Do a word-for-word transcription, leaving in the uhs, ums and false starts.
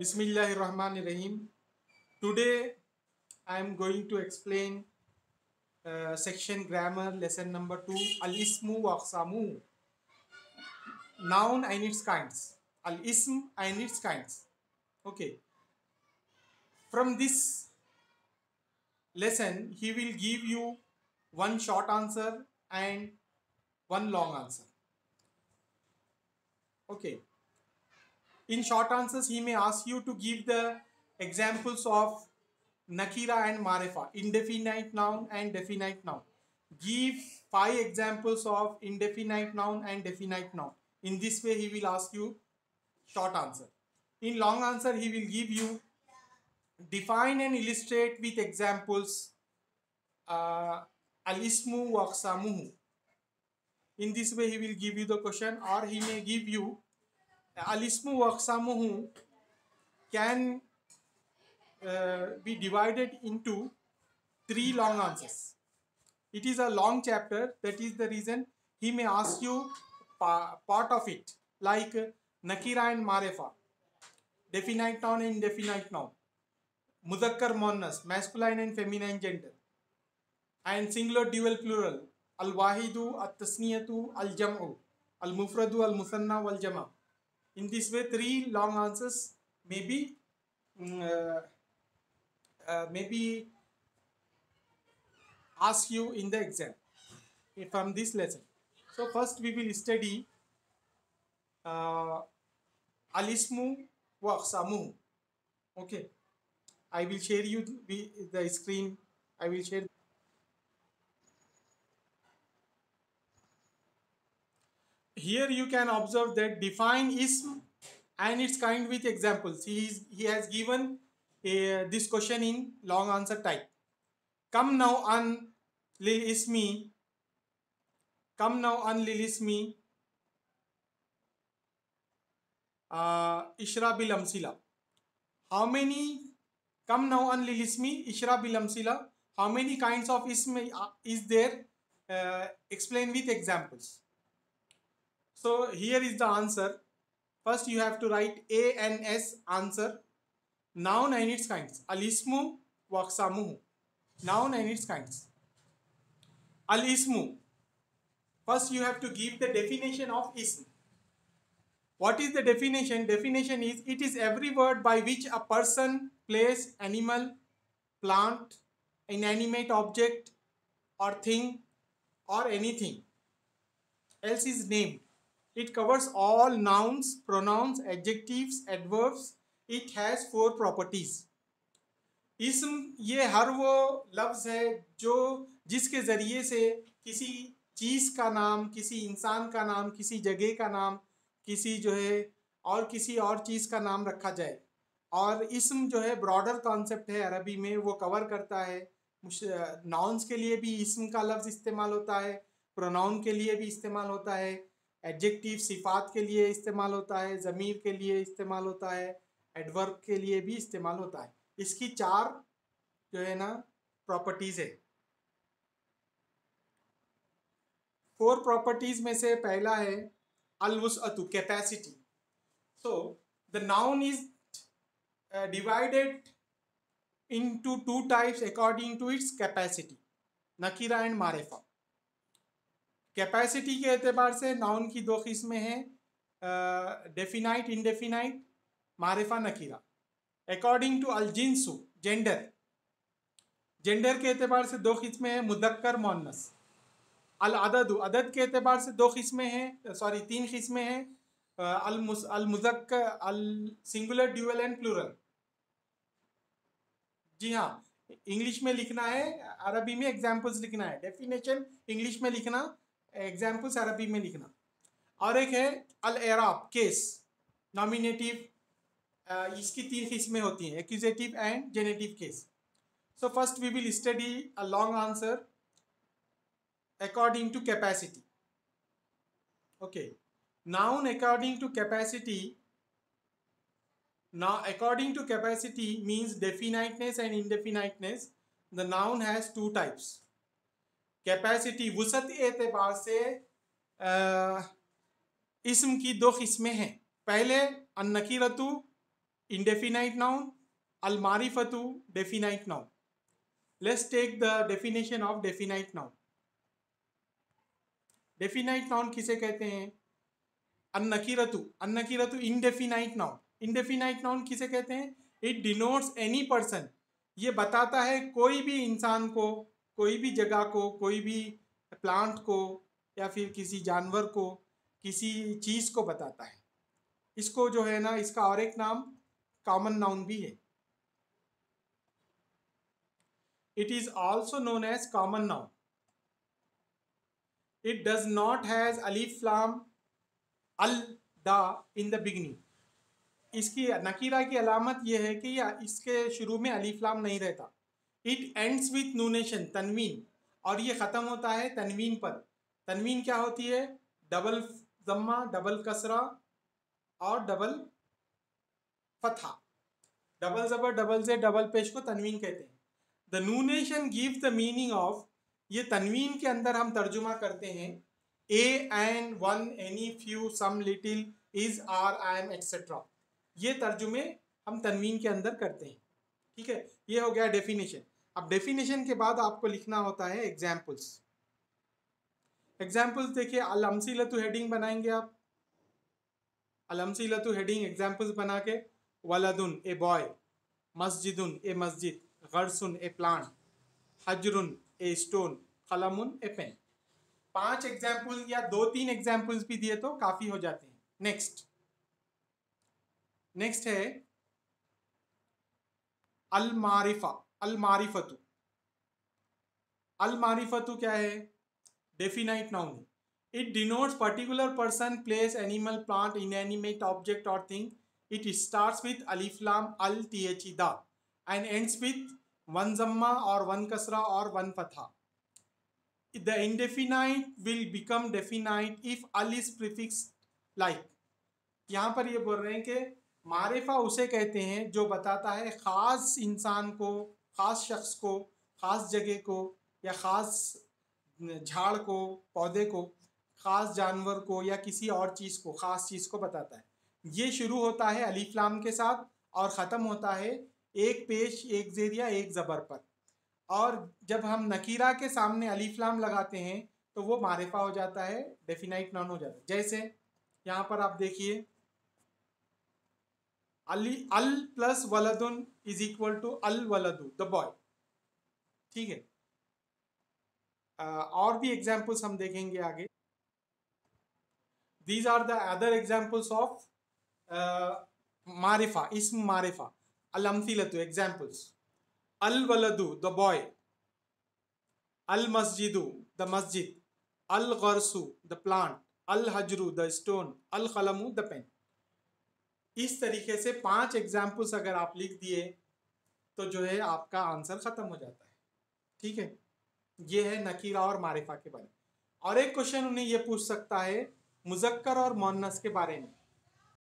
Bismillahirrahmanirrahim. Today I am going to explain uh, section grammar lesson number two, Al Ismu wa Aqsamu, noun and its kinds. Al Ism and its kinds. Okay. From this lesson, he will give you one short answer and one long answer. Okay. In short answers, he may ask you to give the examples of nakira and marifa, indefinite noun and definite noun. Give five examples of indefinite noun and definite noun. In this way, he will ask you short answer. In long answer, he will give you define and illustrate with examples uh, al-ismu wa aqsamuhu. In this way, he will give you the question, or he may give you al-ismu wa aqsamuhu can uh, be divided into three long answers. It is a long chapter. That is the reason he may ask you pa part of it, like nakira and marefa, definite noun and indefinite noun, muzakkar muannas, masculine and feminine gender, and singular dual plural, al wahidu, al tasniyatu, al jam'u, al mufradu, al musanna, wal jama. In this way, three long answers may be uh, uh, maybe ask you in the exam from this lesson. So first we will study uh, al-ismu wa aqsamuhu. Okay, I will share you the screen. I will share. Here you can observe that define ism and its kind with examples. He is he has given a, this question in long answer type. Come now on lil ismi. Come now on lil ismi. Uh, Ishra bil amsila. How many? Come now on lil ismi. Ishra bil amsila. How many kinds of ism is there? Uh, explain with examples. So here is the answer. First you have to write A and S answer. Noun and its kinds. Al ismu wa aqsamuhu. Noun and its kinds. Al ismu. First you have to give the definition of ism. What is the definition? Definition is it is every word by which a person, place, animal, plant, inanimate object or thing or anything else is named. It covers all nouns, pronouns, adjectives, adverbs. It has four properties. इसम ये हर वो लफ्ज़ है जो जिसके ज़रिए से किसी चीज़ का नाम, किसी इंसान का नाम, किसी जगह का नाम, किसी जो है और किसी और चीज़ का नाम रखा जाए. और इसम जो है ब्रॉडर कॉन्सेप्ट है अरबी में, वो कवर करता है. नाउन्स के लिए भी इसम का लफ्ज़ इस्तेमाल होता है, प्रोनाउन के लिए भी इस्तेमाल होता है, एडजेक्टिव सिफात के लिए इस्तेमाल होता है, ज़मीर के लिए इस्तेमाल होता है, एडवर्ब के लिए भी इस्तेमाल होता है. इसकी चार जो है ना प्रॉपर्टीज है. फोर प्रॉपर्टीज में से पहला है अल वुसअतु, capacity. So the noun is divided into two types according to its capacity, नकीरा एंड मारिफा. कैपेसिटी के एतबार से नाउन की दो किस्में हैं, डेफिनाइट, इनडेफिनाइट, मारिफा, नकीरा. अकॉर्डिंग टू अल जिन्सु, जेंडर. जेंडर के एतबार से दो किस्में हैं, मुदक्कर, मुअन्नस. अल अददु, अदद के एतबार से दो किस्में हैं, सॉरी तीन किस्में हैं, अल मुस अल मुज़क्कर, अल सिंगुलर, ड्यूअल एंड प्लूरल. जी हाँ, इंग्लिश में लिखना है, अरबी में एग्जाम्पल्स लिखना है. डेफिनेशन इंग्लिश में लिखना, एग्जाम्पल्स अरबी में लिखना. और एक है अल एराब, केस, नॉमिनेटिव. Uh, इसकी तीन किस्में होती हैं, accusative and genitive case. So first we will study a long answer according to capacity. Okay, noun according to capacity. Now according to capacity means definiteness and indefiniteness. The noun has two types. Capacity वुसअत एतबार से uh, इस्म की दो किस्में हैं. पहले अन नकीरतु indefinite noun, al marifatu definite noun. Let's take the definition of definite noun. Definite noun किसे कहते हैं? अन्नकीरतु, अन्नकीरतु indefinite noun. Indefinite noun किसे कहते हैं? It denotes any person. ये बताता है कोई भी इंसान को, कोई भी जगह को, कोई भी प्लांट को, या फिर किसी जानवर को, किसी चीज को बताता है. इसको जो है ना, इसका और एक नाम कॉमन नाउन भी है. It is also known as common noun. It does not has alif lam al da in the beginning. इसकी नकीरा की अलामत यह है कि या इसके शुरू में अलिफ लाम नहीं रहता. इट एंड्स विथ नूनेशन, तनवीन, और ये ख़त्म होता है तनवीन पर. तनवीन क्या होती है? डबल ज़म्मा, डबल कसरा और डबल फतहा. डबल ज़बर, डबल जे, डबल पेश को तनवीन कहते हैं. The nunation give the meaning of, ये तनवीन के अंदर हम तर्जुमा करते हैं a, an, one, any, few, some, little, is, are, I am, etcetera. ये तर्जुमे हम तनवीन के अंदर करते हैं. ठीक है, ये हो गया डेफिनेशन. अब डेफिनेशन के बाद आपको लिखना होता है एग्जाम्पल्स. एग्जाम्पल्स देखिए, अल-अमसिलतु हेडिंग बनाएंगे आप. अल-अमसिलतु हेडिंग एग्जाम्पल्स बना के, वलदुन ए बॉय, मस्जिदुन ए मस्जिद, गर्सुन ए प्लांट, हजरुन ए स्टोन, कलमुन ए पेन. पांच एग्जाम्पल या दो तीन एग्जाम्पल्स भी दिए तो काफी हो जाते हैं. नेक्स्ट नेक्स्ट है अल मारिफा, अल मारिफतु. अल मारिफतु क्या है? डेफिनाइट नाउन है. It denotes particular person, place, animal, plant, inanimate object और थिंग. इट स्टार्ट्स विथ अलिफ लाम अल टी एच ई दा एंड एंड्स विथ वन जम्मा और वन कसरा और वन फतहा. The indefinite will become definite if al is prefixed like. यहाँ पर ये बोल रहे हैं कि मारिफा उसे कहते हैं जो बताता है ख़ास इंसान को, ख़ास शख्स को, ख़ास जगह को, या ख़ास झाड़ को, पौधे को, ख़ास जानवर को, या किसी और चीज़ को, ख़ास चीज़ को बताता है. ये शुरू होता है अलिफ लाम के साथ और ख़त्म होता है एक पेश, एक ज़ेर या एक ज़बर पर. और जब हम नकीरा के सामने अलिफ लाम लगाते हैं तो वो मारिफा हो जाता है, डेफिनाइट नाउन हो जाता है. जैसे यहाँ पर आप देखिए, अली अल प्लस वलदुन इज इक्वल टू अल वलदु, द बॉय. ठीक है, और भी एग्जाम्पल्स हम देखेंगे आगे. These are the other examples of मारिफा, इस्म मारिफा. अल-अम्सिलतु एग्जाम्पल्स, अल वलदु द बॉय, अल मस्जिदु द मस्जिद, अल गर्सु द प्लांट, अल हजरू द स्टोन, अल कलमु द पेन. इस तरीके से पांच एग्जाम्पल्स अगर आप लिख दिए तो जो है आपका आंसर खत्म हो जाता है. ठीक है, ये है नकीरा और मारिफा के बारे में. और एक क्वेश्चन उन्हें ये पूछ सकता है मुजक्कर और मुअन्नस के बारे में.